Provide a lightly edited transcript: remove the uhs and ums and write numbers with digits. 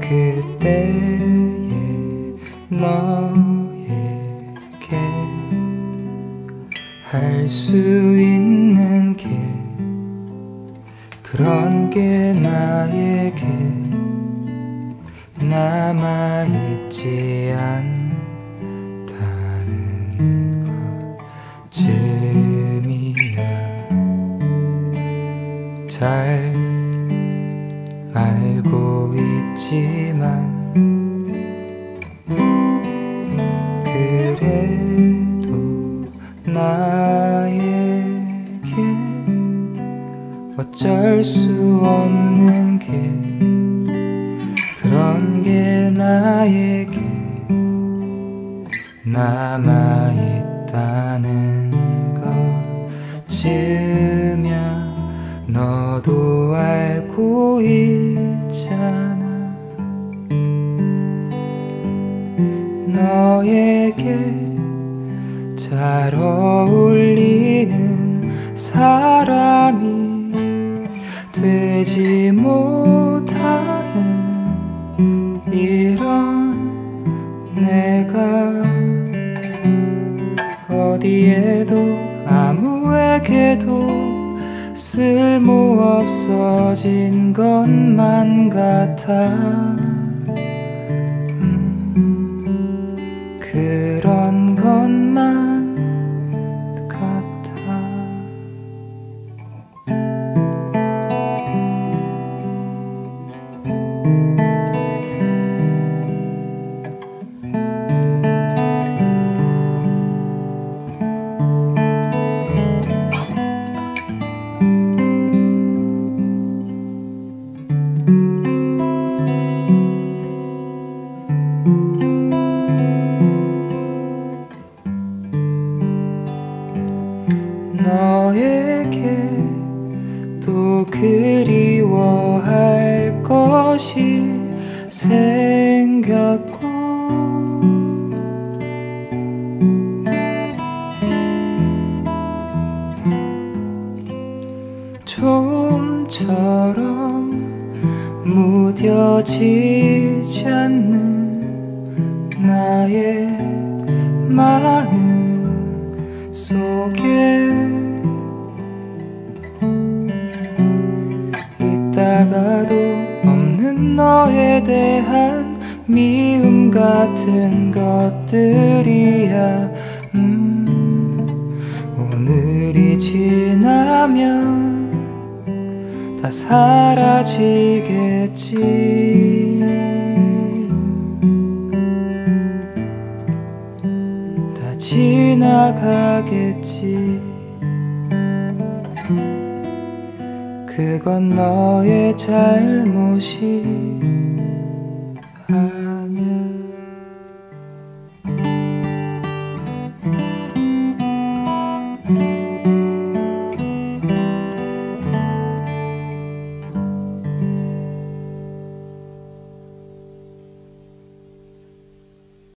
그때의 너에게 할 수 있는 게 그런 게 나에게 남아있지 않다는 것쯤이야. 잘 알고 있지만 그래도 나에게 어쩔 수 없는 게 그런 게 나에게 남아있다는 것쯤이야. 너도 알고 있잖아. 너에게 잘 어울리는 사람이 되지 못하는 이런 내가 어디에도 아무에게도 쓸모없어진 것만 같아. 그런 것만 같아. 너에게 또 그리워할 것이 생겼고 좀처럼 무뎌지지 않는 나의 마음 속에 있다가도 없는 너에 대한 미움 같은 것들이야. 오늘이 지나면 다 사라지겠지. 다 지나가겠지. 그건 너의 잘못이 아니야.